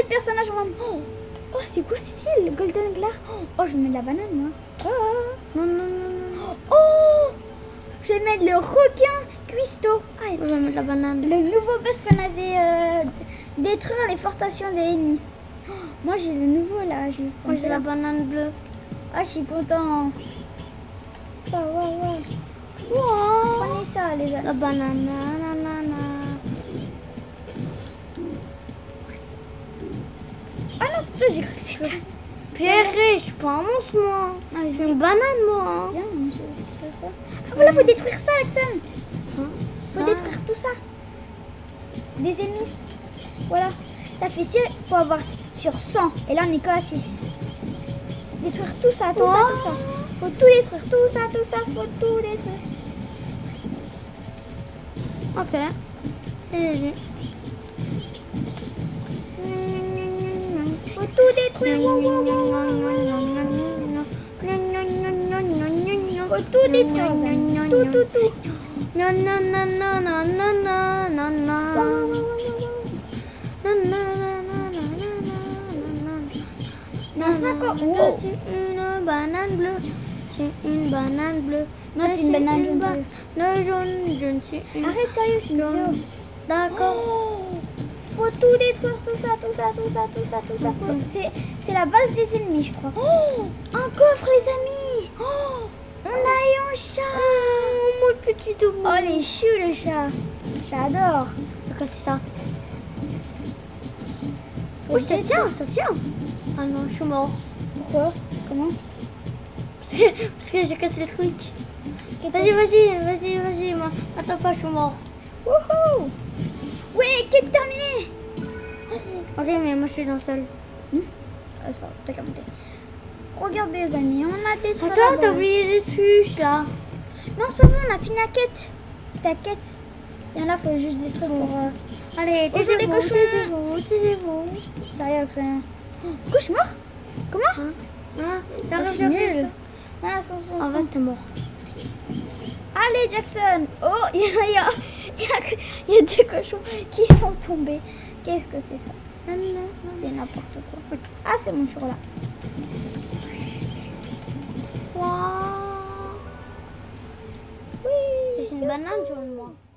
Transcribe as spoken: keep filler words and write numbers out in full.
personnages vont... Oh, oh c'est quoi ce style? Golden Glare. Oh, je vais mettre la banane, moi. Oh, Non, non, non, non. oh, je vais mettre le requin cuistot. Ah, Je vais mettre la banane. le nouveau boss qu'on avait euh, détruire les fortations des ennemis. Oh, moi, j'ai le nouveau, là. Je vais Moi, prendre j'ai la banane bleue. Ah, je suis content. Waouh, waouh, waouh. Wow. Prenez ça, les amis. La banane, nanana. Ah non, c'est toi, j'ai cru que c'était... Pierre, je suis pas un monstre, moi. Ah, Je suis une banane, moi. Bien, je... ça, ça. Ah, voilà, faut détruire ça, Alexon. Hein? Faut Ah. détruire tout ça. Des ennemis. Voilà. Ça fait six, faut avoir sur cent. Et là, on est qu'à six. Détruire tout ça, tout ça, Oh. tout ça. Faut tout détruire, tout ça, tout ça, faut tout détruire. Ok. J'ai dit. Faut tout détruire. Wow, wow, wow, wow. Faut tout détruire. Zan. Tout, tout, tout. Non, non, non, non, non, non, non, non, non. Wow, wow, wow, wow, wow. Non, non, non, non, non, non, non, non. Dans cinq ans. Je Wow. suis une banane bleue. C'est une banane bleue. Non, Je t'es une suis banane jaune, sérieux. banane jaune. Je ne suis une. Arrête, sérieux, c'est une jaune. vidéo. D'accord. Oh, faut tout détruire, tout ça, tout ça, tout ça, tout ça, tout ça. Faut... C'est, c'est la base des ennemis, je crois. Oh, un coffre, les amis. Oh, on a eu un chat. Oh, mon petit doux. Oh, les choux, le chat. J'adore. C'est quoi, c'est ça? Faut Oui, ça détruire. tient, ça tient. Ah non, je suis mort. Pourquoi? Comment? Parce que j'ai cassé le truc. Vas-y, vas-y, vas-y, vas-y. moi. Attends pas, je suis mort. Wouhou. Ouais, quête terminée. Ok, mais moi je suis dans le sol. Ah, c'est pas grave, t'as qu'à monter. Regardez, les amis, on a des... Attends, t'as oublié les fuches là. Non, ça va, on a fini la quête. C'est la quête. Et là, faut juste des trucs pour... euh, Allez, Bonjour, les taisez-vous, cochons. taisez-vous, taisez-vous. Sérieux, que c'est... Cauchemar? Comment? Hein? Hein? Oh, J'arrive, je suis j'arrive. nulle. Ah, sans- sans- En fait, t'es mort. Allez, Jackson. Oh, il y a, il y, a, il y, a, il y a deux cochons qui sont tombés. Qu'est-ce que c'est ça? C'est n'importe quoi. Ah, c'est mon jour là. Waouh. Oui. C'est une banane jaune, moi.